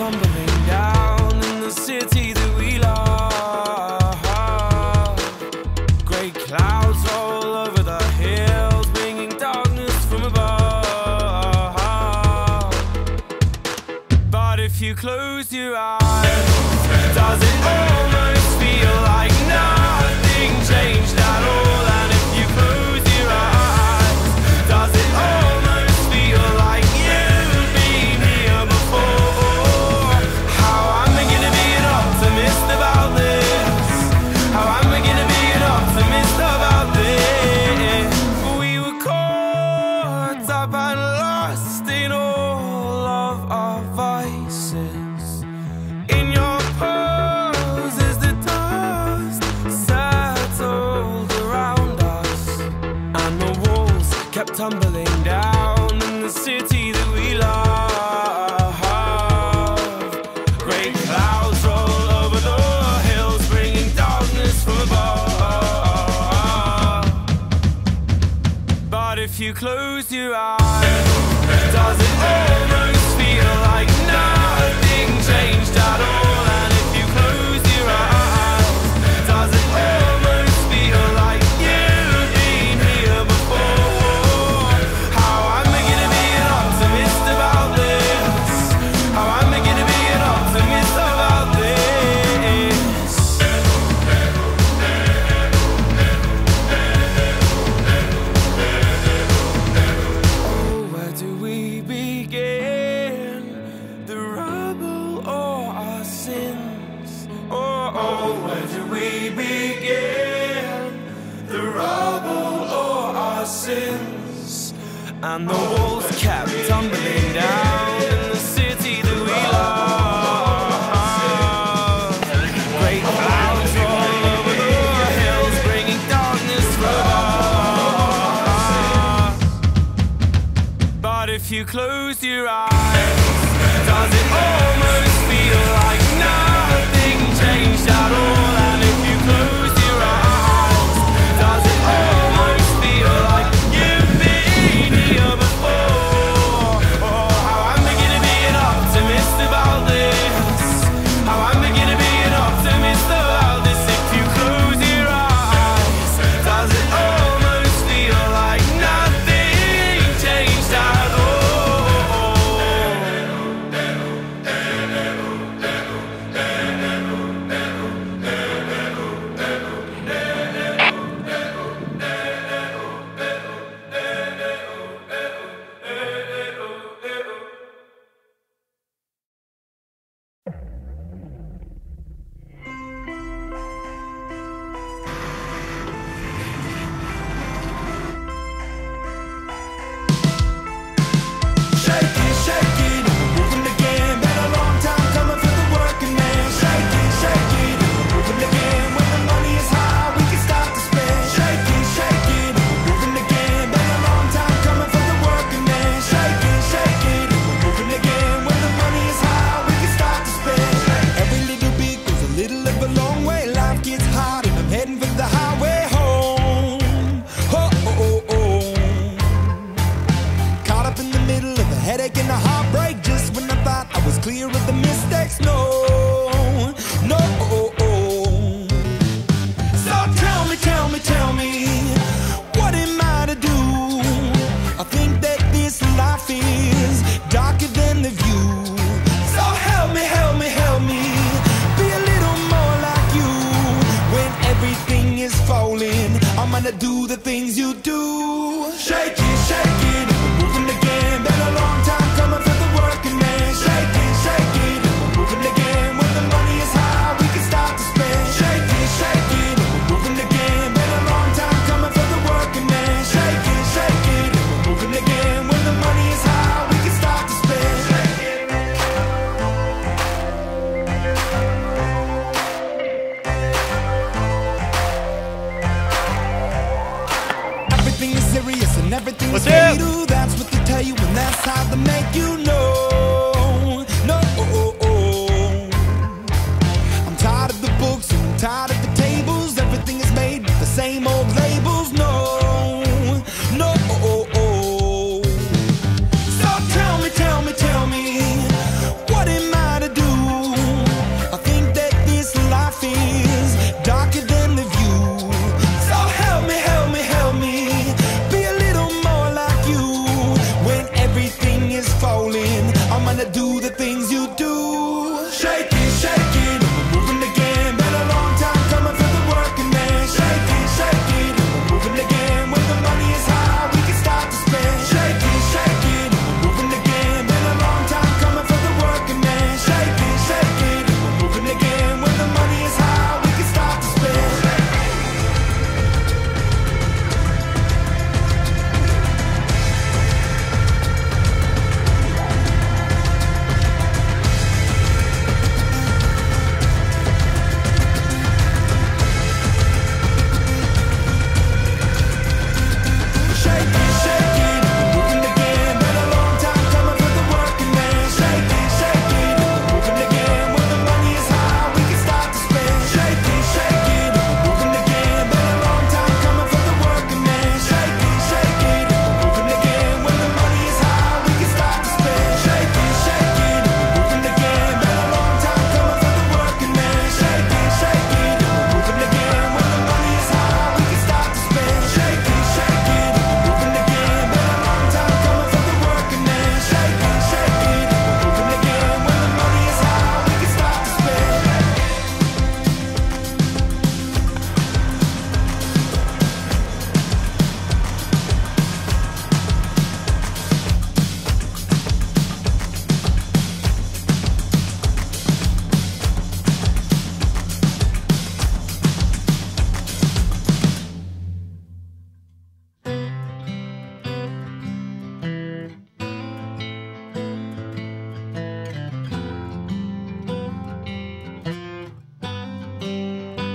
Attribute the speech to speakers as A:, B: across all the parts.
A: tumbling down in the city that we love. Great clouds roll over the hills, bringing darkness from above. But if you close your eyes, does it almost feel like nothing changed at all? And if you close your eyes, does it almost feel like you've been here before? How am I gonna be an optimist about this? How am I gonna be an optimist about this? We were caught up and lost in all of our vices. In your pose as the dust settled around us, and the walls kept tumbling down in the city that we love. Great clouds roll over the hills, bringing darkness from above. But if you close your eyes, does it almost feel like nothing changed at all? And if you close your eyes, does it almost feel like you've been here before? How am I gonna be an optimist about this? How am I gonna be an optimist about this? Oh, where do we begin? The rubble or our sins? Oh, where do we begin? The rubble or our sins? And the walls kept tumbling down in the city that we love. Great clouds roll over the hills, bringing darkness from above. But if you close your eyes, does it almost feel like nothing changed at all? And if you close your eyes, does it almost feel like you've been here before? Oh, how am I gonna be an optimist about this? How am I gonna be an optimist about this? If you close your eyes, does it almost feel like nothing changed at all?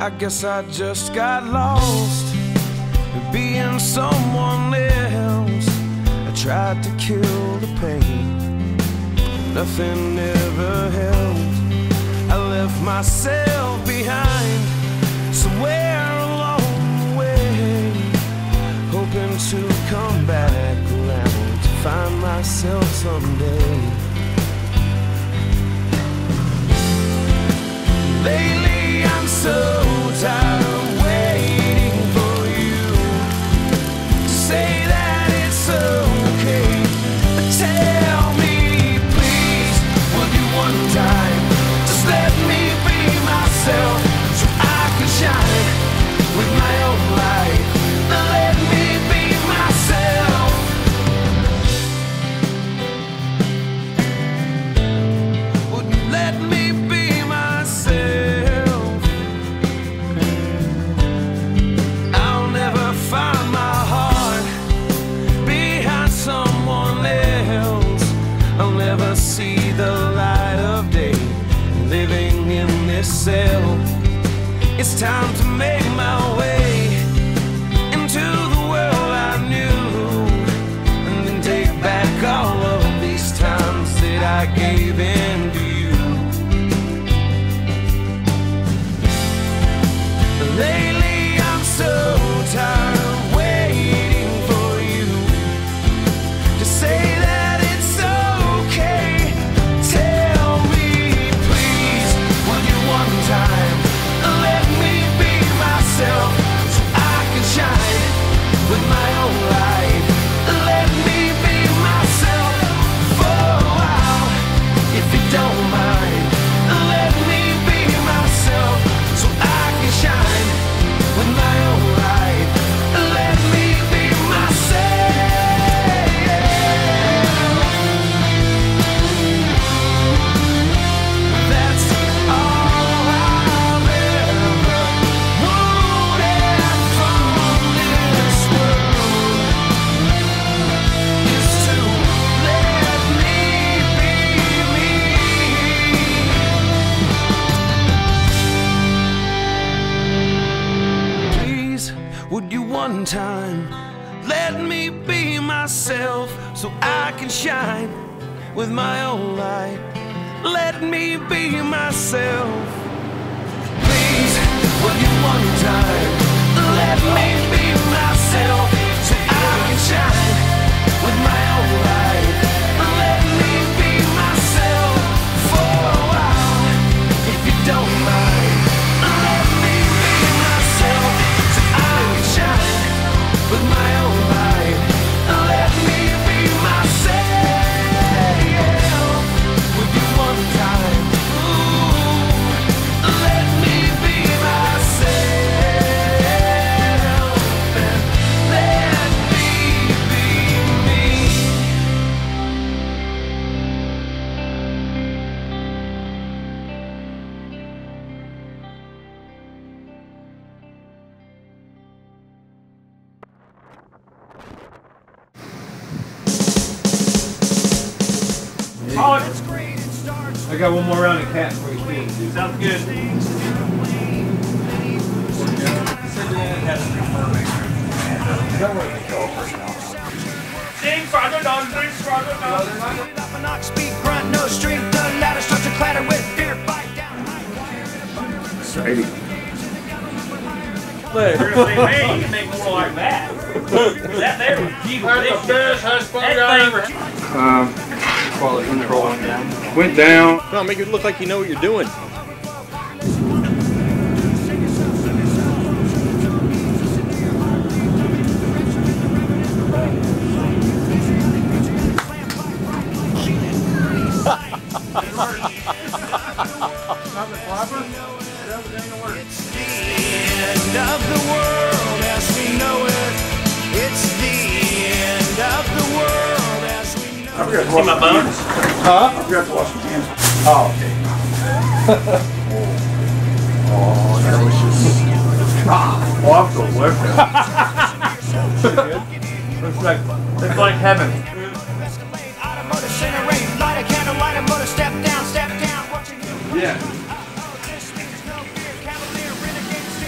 A: I guess I just got lost in being someone else. I tried to kill the pain, nothing ever helped. I left myself behind somewhere along the way, hoping to come back around to find myself someday. Lately I'm so tired of waiting for you to say that it's okay. But tell me, please, will you one time just let me be myself so I can shine with my own light? Let me be myself. Would you let me be myself? I'll never find my heart behind someone else. I'll never see the light of day living in this cell. It's time to make my way into the world I knew, and then take back all of these times that I gave in to you. Lately I'm so tired of waiting for you to say that it's okay. Tell me, please, will you one time let me be myself so I can shine with my own light? Let me be myself for a while, if you don't mind. Let me be myself so I can shine with my own light. Let me be myself. That's all I've ever wanted from this world, is to let me be me. Please, would you one time let me be myself so I can shine with my own light? Let me be myself. Please, will you one time let me be myself so I can shine with my own light? Let me be myself for a while, if you don't mind. Let me be myself so I can shine with my own light. Let me be myself. With you one time, ooh, let me be myself. Let me be me.
B: Oh, I got one more round of cat for you, too. Sounds good. Sing Frogger Dog, drink Frogger Dog.
C: Up an ox beat grunt, no strength, the ladder starts to clatter with fear, bite down.
B: Look, you're gonna say, man, you can make more like that. That there was Jeep.
D: Quality control went down.
E: No, make it look like you know what you're doing.
C: It's the end of the world as we know it. It's the end of the world as we know it.
D: I forgot to
B: See
D: wash
B: my
D: my
B: bones?
D: hands. Huh? I forgot to wash my hands. Oh, okay. Oh, delicious. Oh, I'm so working.
B: Looks like heaven.
C: Automotive incinerate, light a candle, light a motor, step down, watching you.
D: Yeah.
C: This speaks no fear, cavalier, renegade,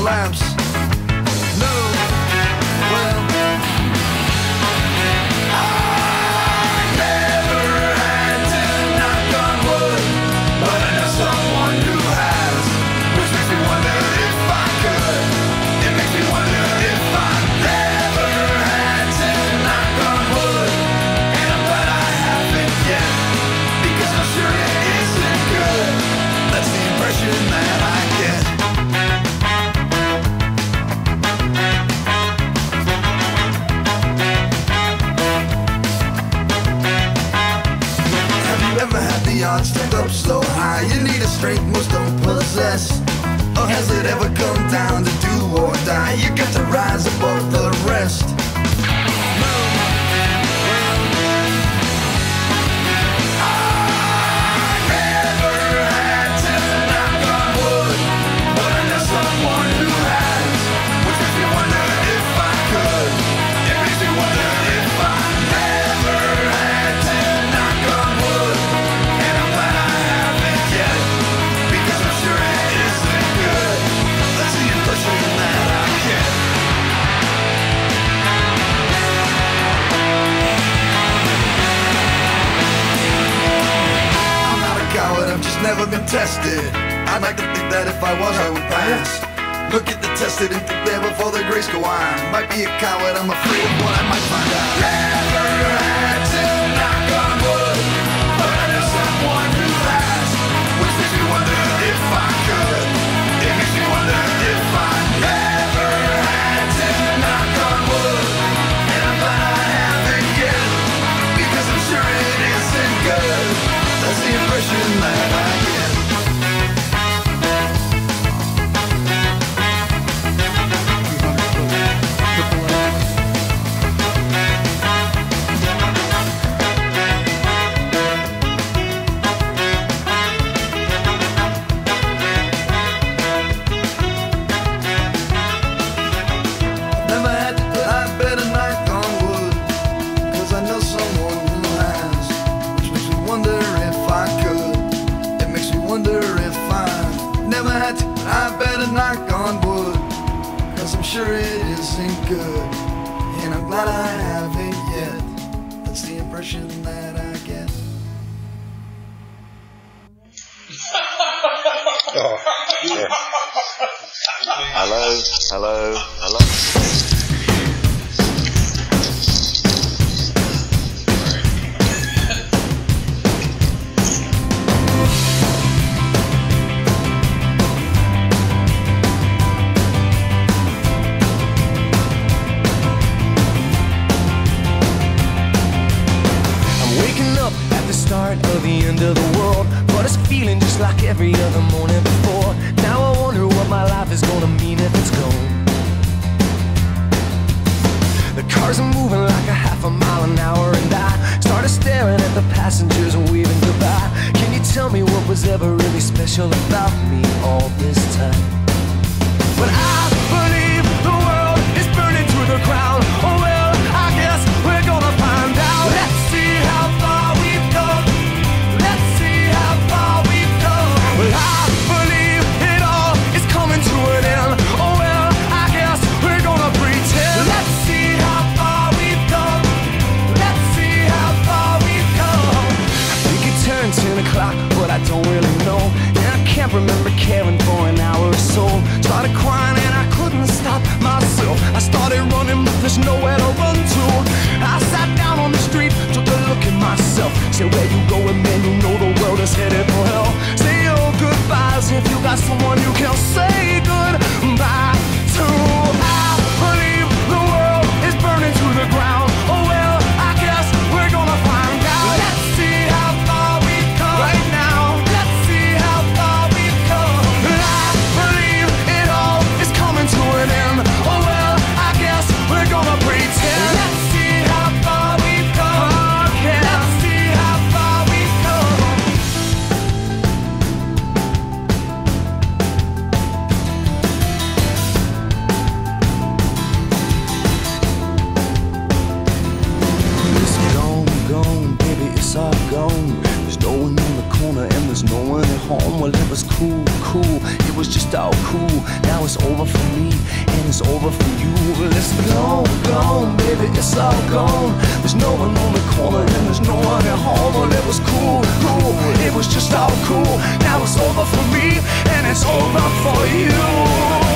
C: collapse. No, well, I never had to knock on wood, but I know someone who has, which makes me wonder if I could. It makes me wonder if I never had to knock on wood, and I'm glad I haven't yet, because I'm sure it isn't good. That's the impression that I get. Have you ever had the odds stacked up so high you need a strength most don't possess? Or has it ever come down to do or die? You got to rise above the rest. Never been tested. I'd like to think that if I was, I would pass. Look at the tested and think there before the grace go on. Might be a coward, I'm afraid of what I might find out. Never had to knock on wood, but I know someone who has, which makes me wonder if I could. It makes me wonder if I never had to knock on wood, and I'm glad I haven't yet, because I'm sure it isn't good. That's the impression that I get. Never had to put I better knock on wood, 'cause I know someone who has, which makes me wonder if I could. It makes me wonder if I never had to, I better knock on wood, 'cause I'm sure it isn't good, and I'm glad I haven't yet. That's the impression that I get.
E: Oh, yeah. Hello, hello, hello.
A: Start of the end of the world, but it's feeling just like every other morning before. Now I wonder what my life is gonna mean if it's gone. The cars are moving like a half a mile an hour, and I started staring at the passengers and waving goodbye. Can you tell me what was ever really special about me all this time? But I believe the world is burning to the ground. Oh well, I guess we're gonna find out. Let's see how far we've come. Let's see how far we've come. Well, I believe it all is coming to an end. Oh well, I guess we're gonna pretend. Let's see how far we've come. Let's see how far we've come. I think it turned 10 o'clock, but I don't really know. And I can't remember caring for an hour or so. Started crying and I couldn't stop myself. I started running, but there's nowhere to run to. I sat down on the street, took a look at myself. Said, where you going, man? You know the world is headed for hell. Say your goodbyes if you got someone you can say goodbye to. I believe the world is burning to the ground. Oh well, I guess we're gonna find out. Let's see how far we've come right now. Let's see how far we've come. I believe it all is coming to an end. Oh well, I guess we're gonna pretend. Let's see how far we've come. Yeah. Let's see how far we've come. It's gone, baby, it's all gone. There's no one in the corner and there's no one at home. Well, it was cool, it was just all cool. Now it's over for me. it's over for you. It's gone, gone, baby, it's all gone. There's no one on the corner and there's no one at home. Well, it was cool, cool, it was just all cool. Now it's over for me and it's over for you.